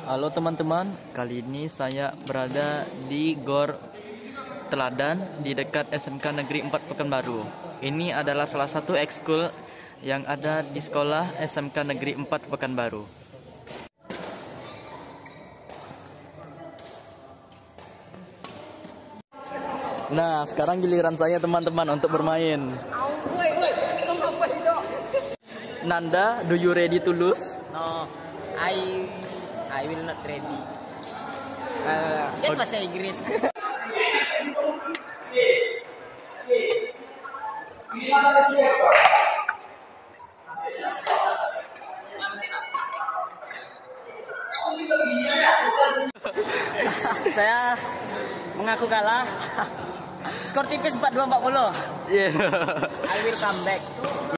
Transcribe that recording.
Halo teman-teman, kali ini saya berada di Gor Teladan di dekat SMK Negeri 4 Pekanbaru. Ini adalah salah satu ekskul yang ada di sekolah SMK Negeri 4 Pekanbaru. Nah, sekarang giliran saya teman-teman untuk bermain. Nanda, do you ready to lose? No, I will not ready. Bahasa Inggris. Saya mengaku kalah. Skor tipis 42-40. Yeah. I will come back.